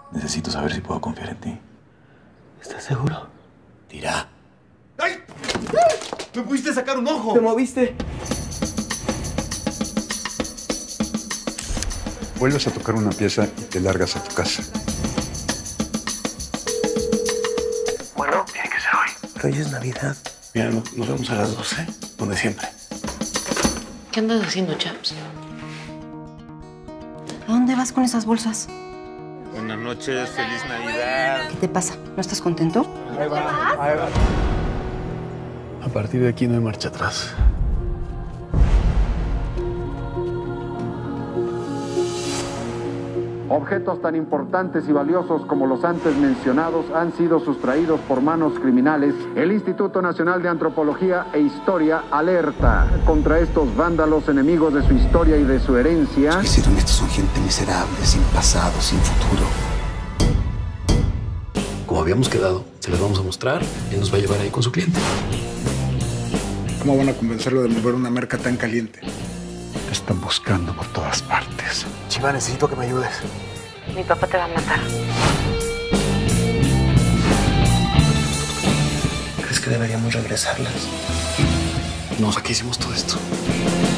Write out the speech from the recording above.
Necesito saber si puedo confiar en ti. ¿Estás seguro? Tira. ¡Ay! ¡Me pudiste sacar un ojo! ¿Te moviste? Vuelves a tocar una pieza y te largas a tu casa. Bueno, tiene que ser hoy. Pero hoy es Navidad. Mira, nos vemos a las 12, donde siempre. ¿Qué andas haciendo, Chaps? ¿A dónde vas con esas bolsas? Buenas noches, feliz Navidad. ¿Qué te pasa? ¿No estás contento? A partir de aquí no hay marcha atrás. Objetos tan importantes y valiosos como los antes mencionados han sido sustraídos por manos criminales. El Instituto Nacional de Antropología e Historia alerta contra estos vándalos enemigos de su historia y de su herencia. Es que hicieron estos son gente miserable, sin pasado, sin futuro. Como habíamos quedado, se las vamos a mostrar y él nos va a llevar ahí con su cliente. ¿Cómo van a convencerlo de mover una merca tan caliente? Te están buscando por todas partes. Chiva, necesito que me ayudes. Mi papá te va a matar. ¿Crees que deberíamos regresarlas? No, ¿a qué hicimos todo esto?